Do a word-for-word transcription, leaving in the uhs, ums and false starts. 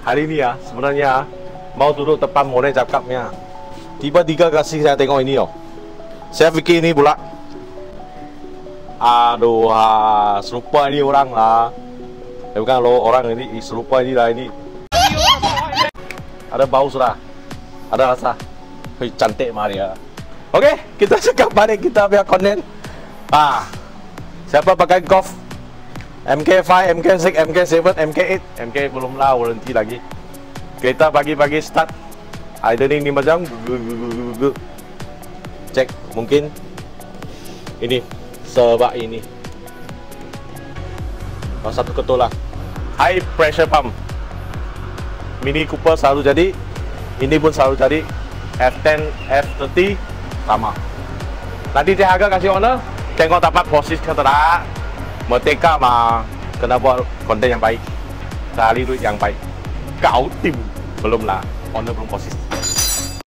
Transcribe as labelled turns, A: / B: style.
A: hari ini ya sebenarnya mau duduk depan Monet cakapnya. Tiba-tiba kasih saya tengok ini oh. Saya pikir ini pula. Aduh, ha, serupa ini orang lah. Ya bukan lo orang ini serupa ini lah ini. Ada bau sudah. Ada rasa. Hei, cantik Maria. Oke, kita cakap balik kita punya konten. Ah, siapa pakai golf? M K lima, M K enam, M K tujuh, M K delapan, M K belum lah, berhenti lagi. Kita pagi-pagi start. Idling lima jam. Cek, mungkin ini sebab ini. Oh, satu ketul lah. High pressure pump. Mini Cooper selalu jadi. Ini pun selalu jadi. F sepuluh, F tiga puluh sama. Nanti dia harga kasih owner, tengok dapat posisi ke tak. Merdeka mah kena buat konten yang baik, cari duit yang baik. Kau tim belum lah, owner belum posisi.